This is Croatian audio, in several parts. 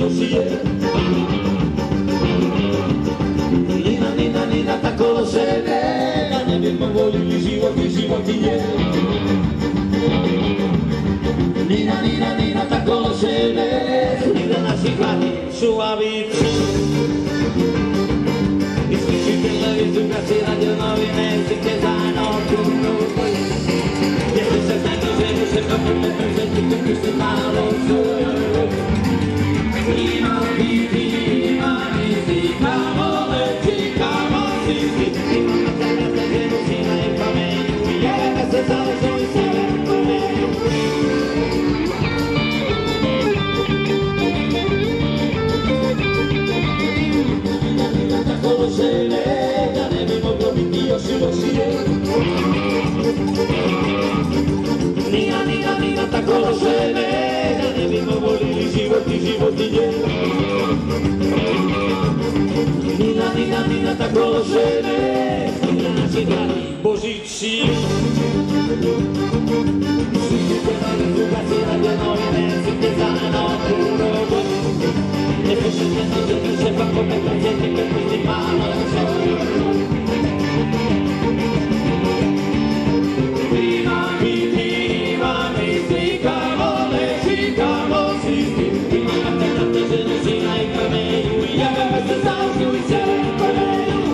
silusie. Nina, tako žene, ja ne bih volili život i nje. Nina, tako žene, nigde naši hladi su lavici. Isključi televiziju, gasi radio novine, slike zajedno krugu. Jesu se znajdu, ženu se kapune, prezeti se malo svoje. Ima misli, kamo leći, kamo sisi. Ima na sebe ženu, sina i kamenju, jebe se zaležu i sebe kamenju. Nina, tako žene, da ne bi moglo biti još i lošije. Nina, tako žene, da ne bi moglo volili život i nje. Nina, tako žene, nigde naši dragi Božići. Svi se novi zugasi, radio novine, svi zajedno krugu. Ne pošete na žene, šefa kome koncerti, kad misli malo svoju. Ima misli, kamo leći, kamo sisi. Ima na te žene, sina i kamenju, jebe se zaležu i sebe kamenju.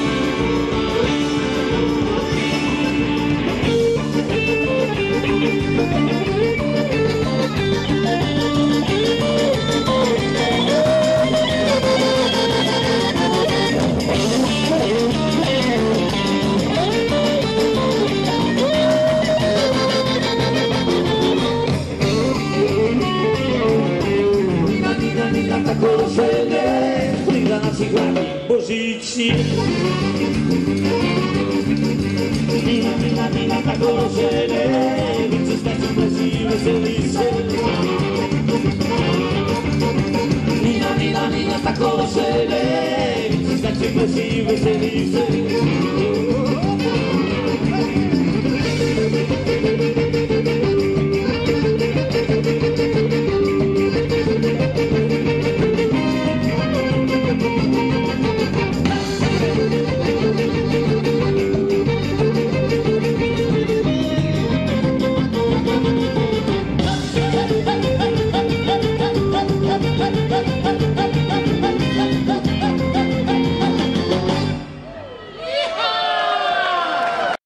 Nina, tako žene, stigla naši glavni Božići. Nina, tako žene,